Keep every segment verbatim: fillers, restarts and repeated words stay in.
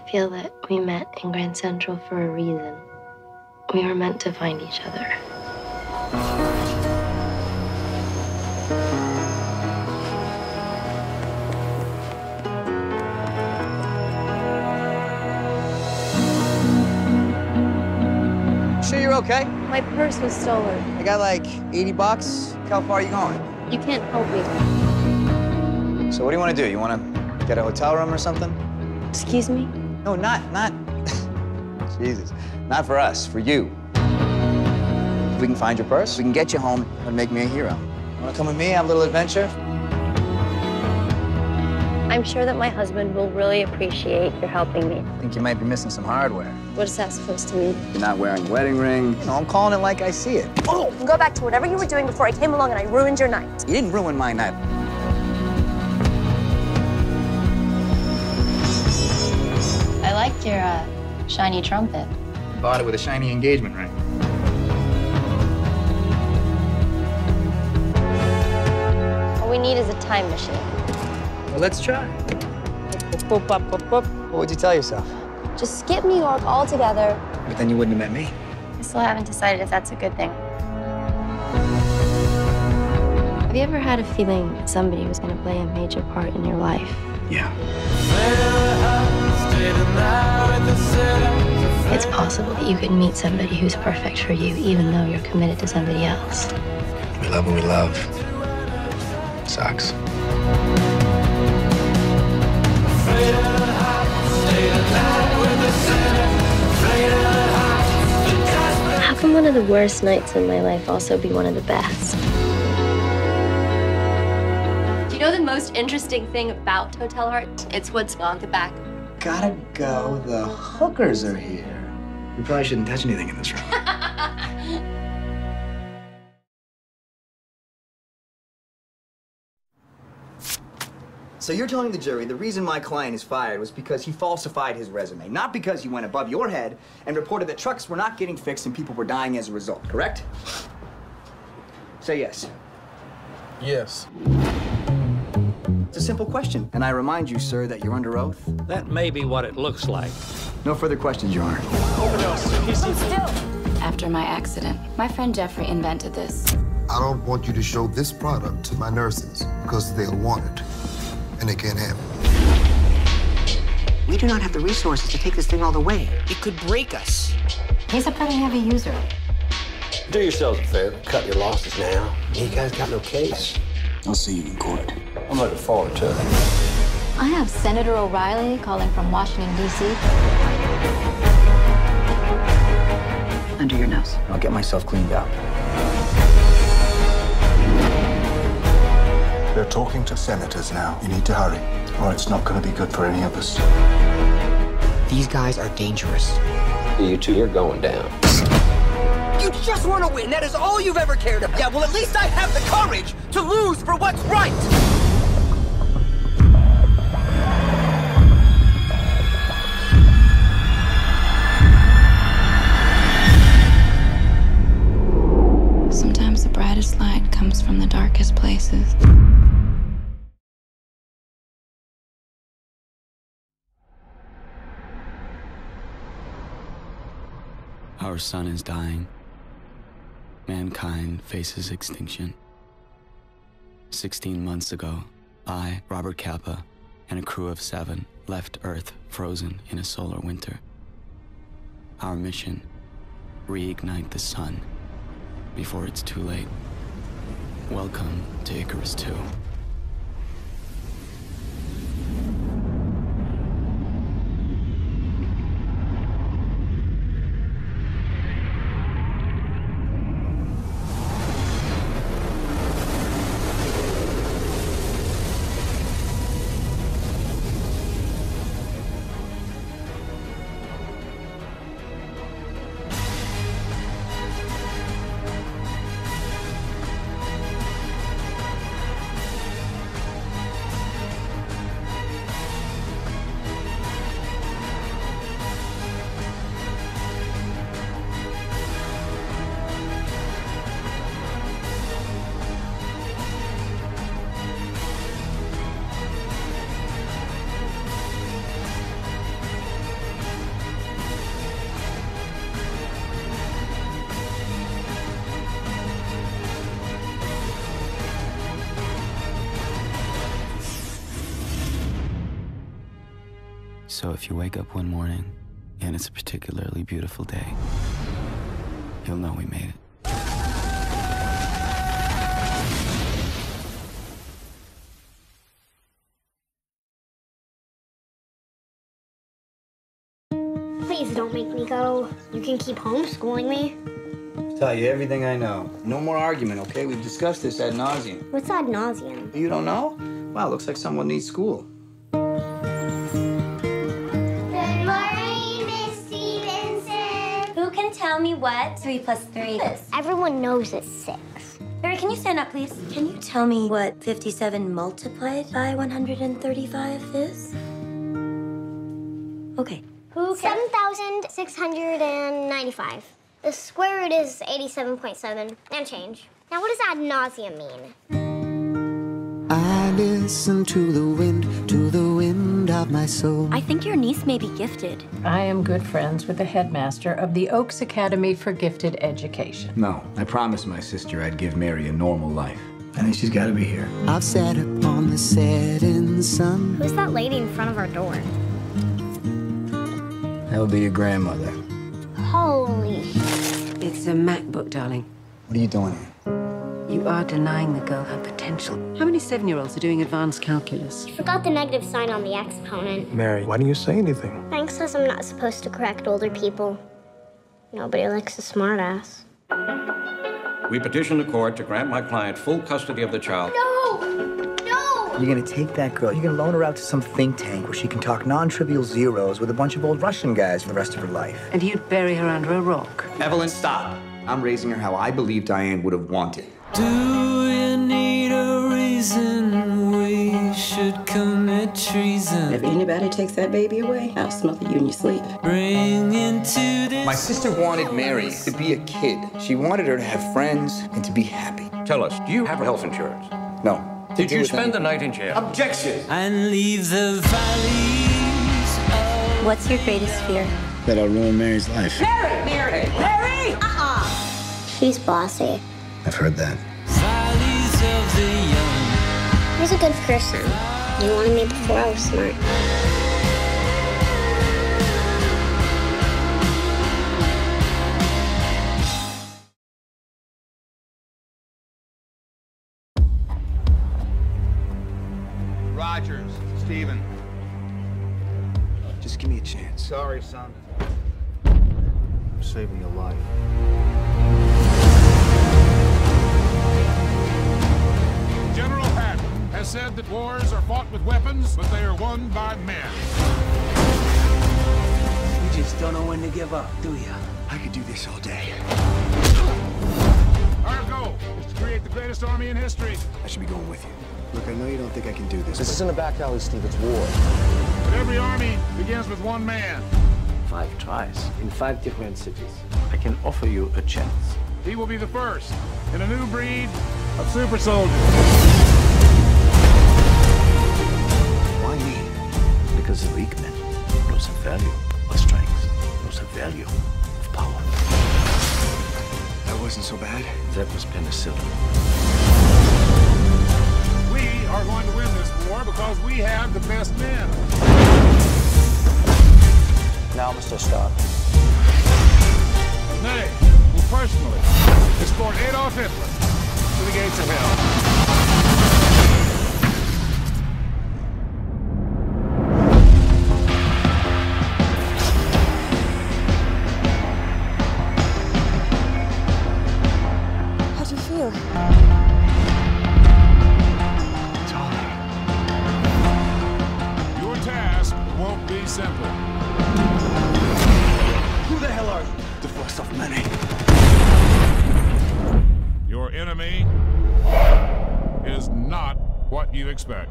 I feel that we met in Grand Central for a reason. We were meant to find each other. Sure you're okay? My purse was stolen. I got like eighty bucks. How far are you going? You can't help me. So what do you want to do? You want to get a hotel room or something? Excuse me? No, not, not, Jesus, not for us, for you. If we can find your purse, we can get you home and make me a hero. Want to come with me, have a little adventure? I'm sure that my husband will really appreciate your helping me. I think you might be missing some hardware. What is that supposed to mean? You're not wearing a wedding ring. You know, I'm calling it like I see it. Oh! Go back to whatever you were doing before I came along and I ruined your night. You didn't ruin my night. I like your uh, shiny trumpet. Bought it with a shiny engagement ring. All we need is a time machine. Well, let's try. Boop, boop, boop, boop. What would you tell yourself? Just skip New York altogether. But then you wouldn't have met me. I still haven't decided if that's a good thing. Have you ever had a feeling somebody was going to play a major part in your life? Yeah. It's possible that you could meet somebody who's perfect for you, even though you're committed to somebody else. We love what we love. Sucks. How can one of the worst nights in my life also be one of the best? Do you know the most interesting thing about Hotel Heart? It's what's on the back. Gotta go. The hookers are here. We probably shouldn't touch anything in this room. So you're telling the jury the reason my client is fired was because he falsified his resume, not because he went above your head and reported that trucks were not getting fixed and people were dying as a result, correct? Say yes. Yes. It's a simple question, and I remind you, sir, that you're under oath. That may be what it looks like. No further questions, Your Honor. After my accident, my friend Jeffrey invented this. I don't want you to show this product to my nurses because they'll want it, and they can't have it. We do not have the resources to take this thing all the way. It could break us. He's a pretty heavy user. Do yourselves a favor, cut your losses now. You guys got no case. I'll see you in court. I'm looking forward to it. I have Senator O'Reilly calling from Washington, D C Under your nose. I'll get myself cleaned out. They're talking to senators now. You need to hurry, or it's not going to be good for any of us. These guys are dangerous. You two, you're going down. You just want to win. That is all you've ever cared about. Yeah, well, at least I have the courage to lose for what's right. Sometimes the brightest light comes from the darkest places. Our sun is dying. Mankind faces extinction. Sixteen months ago, I, Robert Capa, and a crew of seven left Earth frozen in a solar winter. Our mission, reignite the sun before it's too late. Welcome to Icarus two. So if you wake up one morning and it's a particularly beautiful day, you'll know we made it. Please don't make me go. You can keep homeschooling me. I'll tell you everything I know. No more argument, okay? We've discussed this ad nauseum. What's ad nauseum? You don't know? Wow, looks like someone needs school. Good morning, Miss Stevenson. Who can tell me what three plus three is? Everyone knows it's six. Barry, can you stand up, please? Can you tell me what fifty-seven multiplied by one hundred thirty-five is? Okay. Who seven thousand six hundred ninety-five. The square root is eighty-seven point seven and change. Now, what does ad nauseum mean? I listen to the wind, to the wind of my soul. I think your niece may be gifted. I am good friends with the headmaster of the Oaks Academy for Gifted Education. No, I promised my sister I'd give Mary a normal life. I think she's got to be here. I've sat upon the setting sun. Who's that lady in front of our door? That would be your grandmother. Holy. It's a MacBook, darling. What are you doing here? You are denying the girl her potential. How many seven-year-olds are doing advanced calculus? You forgot the negative sign on the exponent. Mary, why didn't you say anything? Frank says I'm not supposed to correct older people. Nobody likes a smartass. We petition the court to grant my client full custody of the child. No! No! You're gonna take that girl, you're gonna loan her out to some think tank where she can talk non-trivial zeros with a bunch of old Russian guys for the rest of her life. And you'd bury her under a rock. Evelyn, stop. I'm raising her how I believe Diane would have wanted. Do you need a reason we should commit treason? If anybody takes that baby away, I'll smother you in your sleep. Bring into this. My sister wanted Mary to be a kid. She wanted her to have friends and to be happy. Tell us, do you have health insurance? No. Did you spend the night in jail? Objection! And leave the valleys of... What's your greatest fear? That I'll ruin Mary's life. Mary! Mary! Mary! Uh-uh! She's bossy. I've heard that. Valleys of the young. He's a good person. He wanted me before I was smart. Rogers, Steven. Just give me a chance. Sorry, son. I'm saving your life. General Patton has said that wars are fought with weapons, but they are won by men. You just don't know when to give up, do you? I could do this all day. Our goal is to create the greatest army in history. I should be going with you. Look, I know you don't think I can do this. This isn't a back alley, Steve. It's war. But every army begins with one man. Five tries in five different cities. I can offer you a chance. He will be the first in a new breed of super soldiers. Why me? Because the weak man knows the value of strength, knows the value of power. That wasn't so bad. That was penicillin. We are going to win this war because we have the best men. Now, Mister Stark. Nay, will personally escort Adolf Hitler to the gates of hell. How do you feel? It's all right. Your task won't be simple. Who the hell are you? The first of many. Your enemy is not what you expect.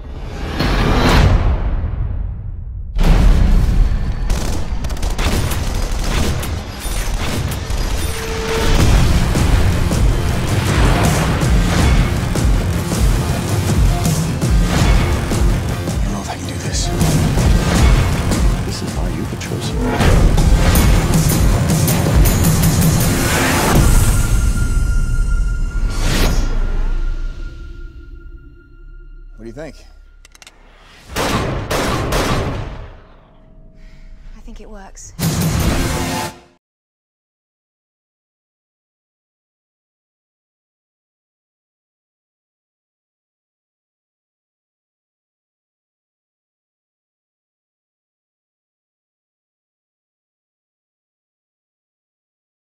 I don't know if I can do this. This is why you were chosen. What do you think? think it works?